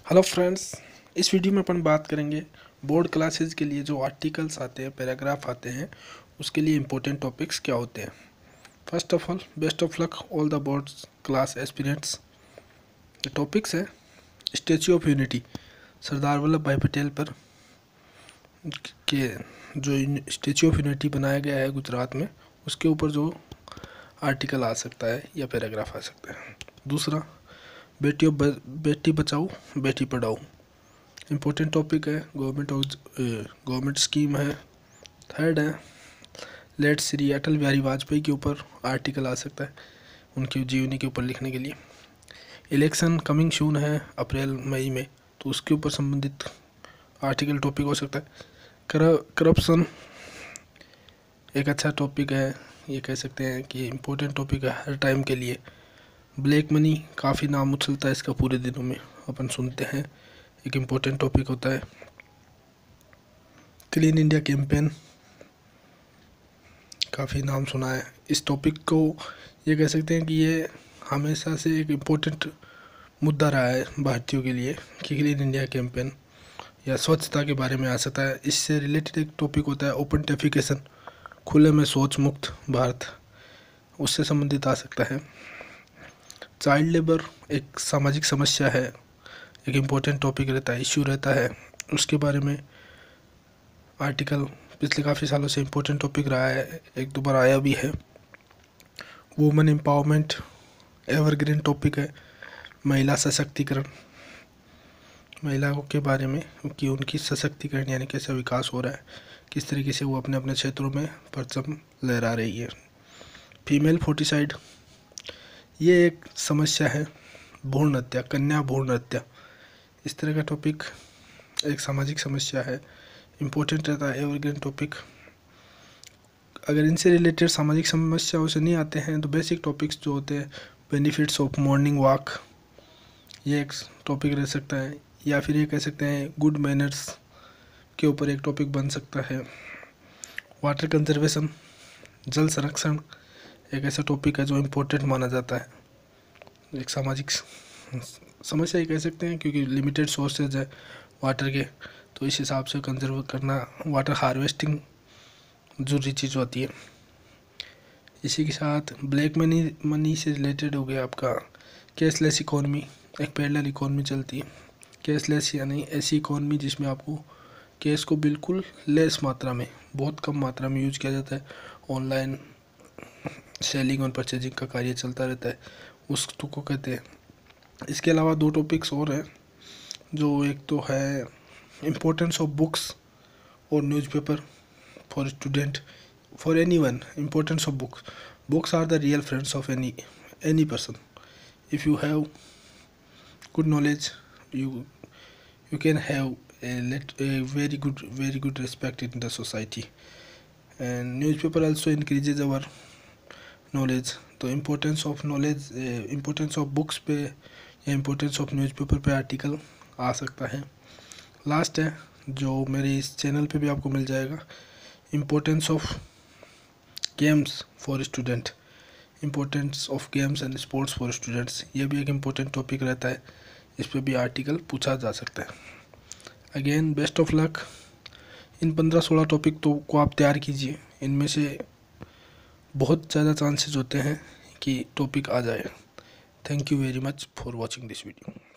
Hello friends, इस video में अपन बात करेंगे बोर्ड क्लासेस के लिए जो आर्टिकल्स आते हैं, पैराग्राफ आते हैं, उसके लिए इम्पोर्टेंट टॉपिक्स क्या होते हैं। First of all, best of luck all the board class aspirants. The topics है Statue of Unity, Sardar Vallabhbhai Patel पर के जो स्टैच्यू ऑफ यूनिटी बनाया गया है गुजरात में, उसके ऊपर जो आर्टिकल आ सकता है या पैराग्राफ आ सकता है। दूसरा, बेटी बचाओ बेटी पढ़ाओ, इम्पोर्टेंट टॉपिक है, गवर्नमेंट स्कीम है। थर्ड है, लेट श्री अटल बिहारी वाजपेयी के ऊपर आर्टिकल आ सकता है, उनकी जीवनी के ऊपर लिखने के लिए। इलेक्शन कमिंग सून है अप्रैल मई में, तो उसके ऊपर संबंधित आर्टिकल टॉपिक हो सकता है। करप्शन एक अच्छा टॉपिक है, ये कह सकते हैं कि इम्पोर्टेंट टॉपिक है हर टाइम के लिए। ब्लैक मनी काफ़ी नाम उछलता है इसका, पूरे दिनों में अपन सुनते हैं, एक इम्पोर्टेंट टॉपिक होता है। क्लीन इंडिया कैंपेन, काफ़ी नाम सुना है इस टॉपिक को। ये कह सकते हैं कि ये हमेशा से एक इम्पोर्टेंट मुद्दा रहा है भारतीयों के लिए कि क्लीन इंडिया कैंपेन या स्वच्छता के बारे में आ सकता है। इससे रिलेटेड एक टॉपिक होता है ओपन डेफिकेशन, खुले में शौच मुक्त भारत, उससे संबंधित आ सकता है। चाइल्ड लेबर एक सामाजिक समस्या है, एक इम्पोर्टेंट टॉपिक रहता है, इश्यू रहता है, उसके बारे में आर्टिकल पिछले काफ़ी सालों से इम्पोर्टेंट टॉपिक रहा है, एक दो बार आया भी है। वुमेन एम्पावरमेंट एवरग्रीन टॉपिक है, महिला सशक्तिकरण, महिलाओं के बारे में कि उनकी सशक्तिकरण यानी कैसा विकास हो रहा है, किस तरीके से वो अपने अपने क्षेत्रों में परचम लहरा रही है। फीमेल फोर्टिसाइड, ये एक समस्या है, भ्रूण हत्या, कन्या भ्रूण हत्या, इस तरह का टॉपिक एक सामाजिक समस्या है, इम्पोर्टेंट रहता है, एवरग्रीन टॉपिक। अगर इनसे रिलेटेड सामाजिक समस्याओं से नहीं आते हैं तो बेसिक टॉपिक्स जो होते हैं, बेनिफिट्स ऑफ मॉर्निंग वॉक, ये एक टॉपिक रह सकता है, या फिर ये कह सकते हैं गुड मैनर्स के ऊपर एक टॉपिक बन सकता है। वाटर कंजर्वेशन, जल संरक्षण एक ऐसा टॉपिक है जो इम्पोर्टेंट माना जाता है, एक सामाजिक समस्या ही कह सकते हैं, क्योंकि लिमिटेड सोर्सेज है वाटर के, तो इस हिसाब से कंजर्व करना, वाटर हार्वेस्टिंग जरूरी चीज़ होती है। इसी के साथ ब्लैक मनी से रिलेटेड हो गया आपका कैशलेस इकोनॉमी, एक पैरेलल इकोनॉमी चलती है। कैशलेस यानी ऐसी इकोनॉमी जिसमें आपको कैश को बिल्कुल लेस मात्रा में, बहुत कम मात्रा में यूज किया जाता है, ऑनलाइन सेलिंग और परचेजिंग का कार्य चलता रहता है, उसको कहते हैं। इसके अलावा दो टॉपिक्स और हैं, जो एक तो है इम्पोर्टेंस ऑफ बुक्स और newspaper for student, for anyone. Importance of books are the real friends of any person. If you have good knowledge, you can have a very good respect in the society, and newspaper also increases our knowledge। तो importance of knowledge, importance of books पे या importance of newspaper पे article आ सकता है। Last है जो मेरे इस चैनल पे भी आपको मिल जाएगा, importance of games for student, importance of games and sports for students, ये भी एक इम्पोर्टेंट टॉपिक रहता है, इस पर भी आर्टिकल पूछा जा सकता है। अगेन बेस्ट ऑफ लक, इन 15-16 टॉपिक तो को आप तैयार कीजिए, इनमें से बहुत ज़्यादा चांसेस होते हैं कि टॉपिक आ जाए। Thank you very much for watching this video.